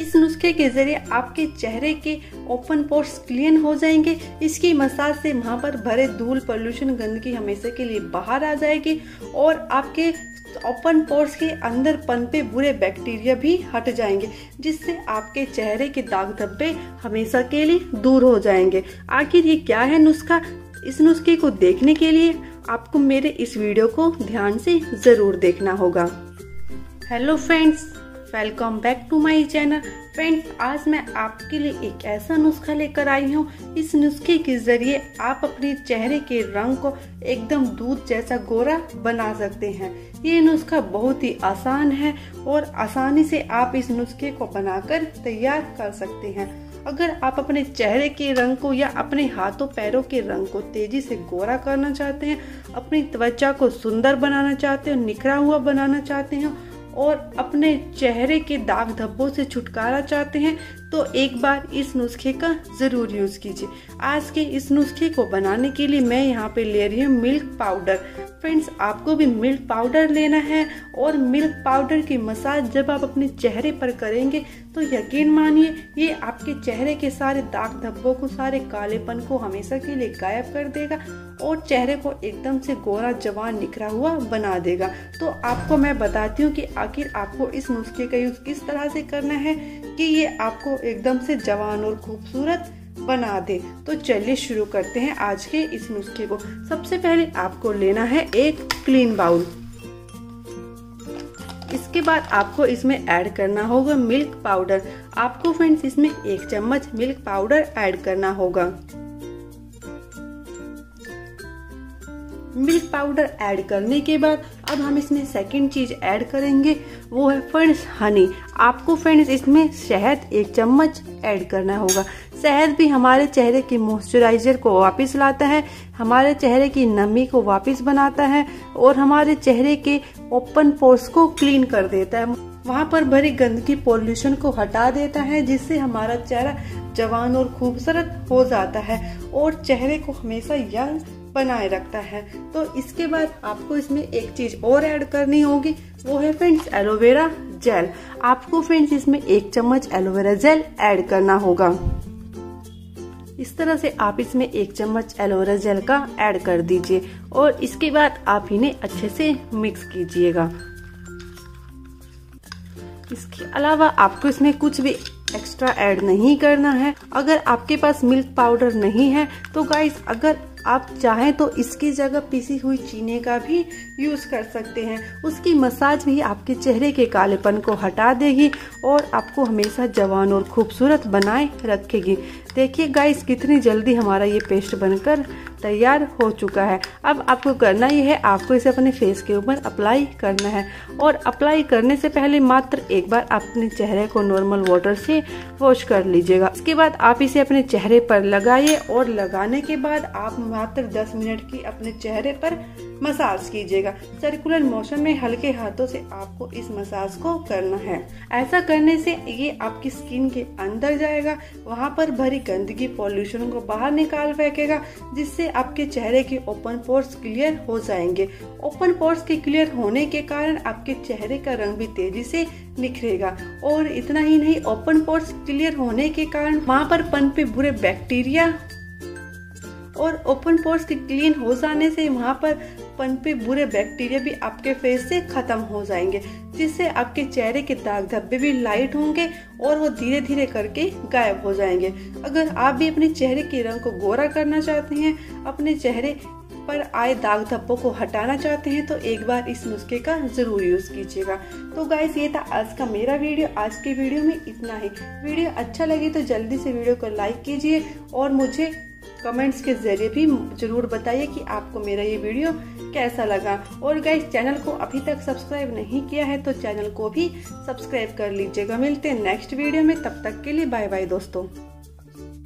इस नुस्खे के जरिए आपके चेहरे के ओपन पोर्स क्लीन हो जाएंगे। इसकी मसाज से वहाँ पर भरे धूल, पोल्यूशन, गंदगी हमेशा के लिए बाहर आ जाएगी और आपके ओपन पोर्स के अंदर पनपे बुरे बैक्टीरिया भी हट जाएंगे, जिससे आपके चेहरे के दाग धब्बे हमेशा के लिए दूर हो जाएंगे। आखिर ये क्या है नुस्खा? इस नुस्खे को देखने के लिए आपको मेरे इस वीडियो को ध्यान से जरूर देखना होगा। Hello friends, welcome back to my channel. Friends, आज मैं आपके लिए एक ऐसा नुस्खा लेकर आई हूँ। इस नुस्खे के जरिए आप अपने चेहरे के रंग को एकदम दूध जैसा गोरा बना सकते हैं। ये नुस्खा बहुत ही आसान है और आसानी से आप इस नुस्खे को बनाकर तैयार कर सकते हैं। अगर आप अपने चेहरे के रंग को या अपने हाथों पैरों के रंग को तेजी से गोरा करना चाहते हैं, अपनी त्वचा को सुंदर बनाना चाहते हैं, निखरा हुआ बनाना चाहते हैं और अपने चेहरे के दाग धब्बों से छुटकारा चाहते हैं, तो एक बार इस नुस्खे का जरूर यूज कीजिए। आज के इस नुस्खे को बनाने के लिए मैं यहाँ पे ले रही हूँ मिल्क पाउडर। फ्रेंड्स, आपको भी मिल्क पाउडर लेना है और मिल्क पाउडर की मसाज जब आप अपने चेहरे पर करेंगे तो यकीन मानिए ये आपके चेहरे के सारे दाग धब्बों को, सारे कालेपन को हमेशा के लिए गायब कर देगा और चेहरे को एकदम से गोरा, जवान, निखरा हुआ बना देगा। तो आपको मैं बताती हूँ कि आखिर आपको इस नुस्खे का यूज किस तरह से करना है कि ये आपको एकदम से जवान और खूबसूरत बना दे। तो चलिए शुरू करते हैं आज के इस नुस्खे को। सबसे पहले आपको लेना है एक क्लीन बाउल। इसके बाद आपको इसमें ऐड करना होगा मिल्क पाउडर। आपको फ्रेंड्स इसमें 1 चम्मच मिल्क पाउडर ऐड करना होगा। मिल्क पाउडर ऐड करने के बाद अब हम इसमें सेकंड चीज ऐड करेंगे, वो है फ्रेंड्स हनी। आपको फ्रेंड्स इसमें शहद 1 चम्मच ऐड करना होगा। शहद भी हमारे चेहरे के मॉइस्चराइजर को वापस लाता है, हमारे चेहरे की नमी को वापस बनाता है और हमारे चेहरे के ओपन पोर्स को क्लीन कर देता है। वहाँ पर भरी गंदगी, पोल्यूशन को हटा देता है, जिससे हमारा चेहरा जवान और खूबसूरत हो जाता है और चेहरे को हमेशा यंग बनाए रखता है। तो इसके बाद आपको इसमें एक चीज और ऐड करनी होगी, वो है फ्रेंड्स एलोवेरा जेल। आपको फ्रेंड्स इसमें 1 चम्मच एलोवेरा जेल ऐड करना होगा। इस तरह से आप इसमें 1 चम्मच एलोवेरा जेल का ऐड कर दीजिए और इसके बाद आप इन्हें अच्छे से मिक्स कीजिएगा। इसके अलावा आपको इसमें कुछ भी एक्स्ट्रा ऐड नहीं करना है। अगर आपके पास मिल्क पाउडर नहीं है तो गाइस, अगर आप चाहें तो इसकी जगह पिसी हुई चीनी का भी यूज कर सकते हैं। उसकी मसाज भी आपके चेहरे के कालेपन को हटा देगी और आपको हमेशा जवान और खूबसूरत बनाए रखेगी। देखिए गाइस, कितनी जल्दी हमारा ये पेस्ट बनकर तैयार हो चुका है। अब आपको करना ये है, आपको इसे अपने फेस के ऊपर अप्लाई करना है और अप्लाई करने से पहले मात्र एक बार अपने चेहरे को नॉर्मल वाटर से वॉश कर लीजिएगा। इसके बाद आप इसे अपने चेहरे पर लगाइए और लगाने के बाद आप मात्र 10 मिनट की अपने चेहरे पर मसाज कीजिएगा। सर्कुलर मोशन में हल्के हाथों से आपको इस मसाज को करना है। ऐसा करने से ये आपकी स्किन के अंदर जाएगा, वहाँ पर भरी गंदगी, पॉल्यूशन को बाहर निकाल फेंकेगा, जिससे आपके चेहरे के ओपन पोर्स क्लियर हो जाएंगे। ओपन पोर्स के क्लियर होने के कारण आपके चेहरे का रंग भी तेजी से निखरेगा और इतना ही नहीं, ओपन पोर्स क्लियर होने के कारण वहाँ पर पनपे बुरे बैक्टीरिया और ओपन पोर्स के क्लीन हो जाने से वहाँ पर पनपे बुरे बैक्टीरिया भी आपके फेस से खत्म हो जाएंगे, जिससे आपके चेहरे के दाग धब्बे भी लाइट होंगे और वो धीरे धीरे करके गायब हो जाएंगे। अगर आप भी अपने चेहरे के रंग को गोरा करना चाहते हैं, अपने चेहरे पर आए दाग धब्बों को हटाना चाहते हैं, तो एक बार इस नुस्खे का जरूर यूज कीजिएगा। तो गाइस, ये था आज का मेरा वीडियो। आज के वीडियो में इतना ही। वीडियो अच्छा लगे तो जल्दी से वीडियो को लाइक कीजिए और मुझे कमेंट्स के जरिए भी जरूर बताइए कि आपको मेरा ये वीडियो कैसा लगा। और गाइस, चैनल को अभी तक सब्सक्राइब नहीं किया है तो चैनल को भी सब्सक्राइब कर लीजिएगा। मिलते हैं नेक्स्ट वीडियो में, तब तक के लिए बाय बाय दोस्तों।